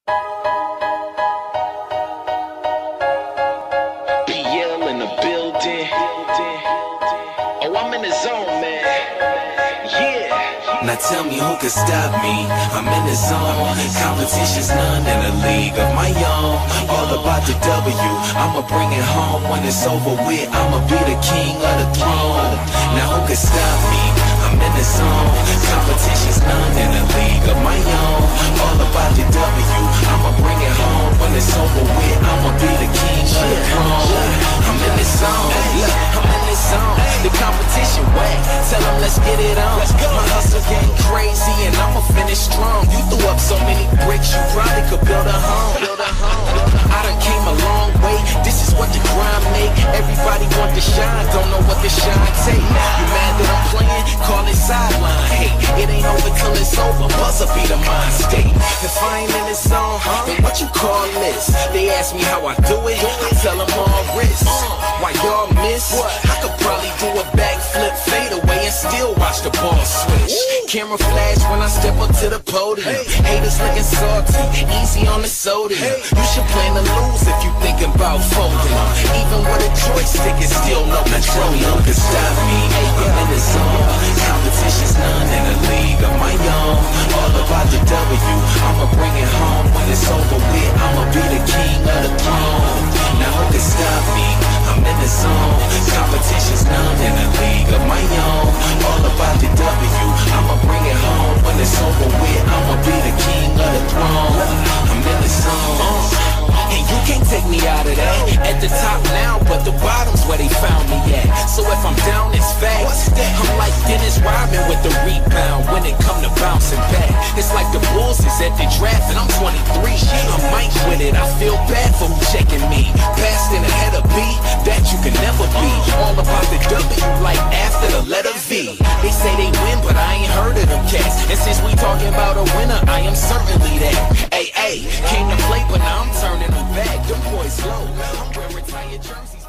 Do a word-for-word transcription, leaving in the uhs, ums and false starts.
P L in the building. Oh, I'm in the zone, man. Yeah. Now tell me who can stop me. I'm in the zone. Competition's none in a league of my own. All about the W. I'ma bring it home when it's over with. I'ma be the king of the throne. Now who can stop me? I'm in the zone. Competition's none in a league of my own. All about the W. I'ma bring it home when it's over with. I'ma be the king of the throne. I'm in the zone. Look, I'm in the zone. The competition whack. Tell them let's get it on. My hustle getting crazy and I'ma finish strong. You threw up so many bricks, you probably could build a home. Build a home. I done came a long way. This is what the grind make. Everybody want to shine, don't know what the shine take. You mad that I'm playing? Call it sideline. Hey, it ain't over till it's over. Buzzer be the mind state. If I ain't in the zone, then what you call this? They ask me how I do it. I tell them all wrist. Why y'all miss? I could probably do a backflip, fade away, and still watch the ball switch. Camera flash when I step up to the podium. Haters looking salty, easy on the sodium. You should plan to lose if you thinking about folding. Even with a joystick, it's still no control. You can stop me. I'm in the zone. Competition's none in a league of my own. All about the W. I'ma bring it home when it's over with. I'ma be the king of the throne. Now who can stop me? I'm in the zone. Competition's none in a league of my own. All about the W. I'ma bring it home when it's over with. I'ma be the king of the throne. I'm in the zone. And you can't take me out of that. At the top now, but the bottom's where they found me at. So if I'm down, it's facts. I'm like Dennis Rodman with the rebound when it come to bouncing back. It's like the Bulls is at the draft and I'm twenty-three. I'm Mike with it, I feel bad for who checking me. Passed in ahead of B, that you can never be. All about the W, like after the letter V. They say they win, but I ain't heard of them cats. And since we talking about a winner, I am certainly that. Hey, hey, came to play, but now I'm turning them back. Them boys low, I'm wearing retired jerseys.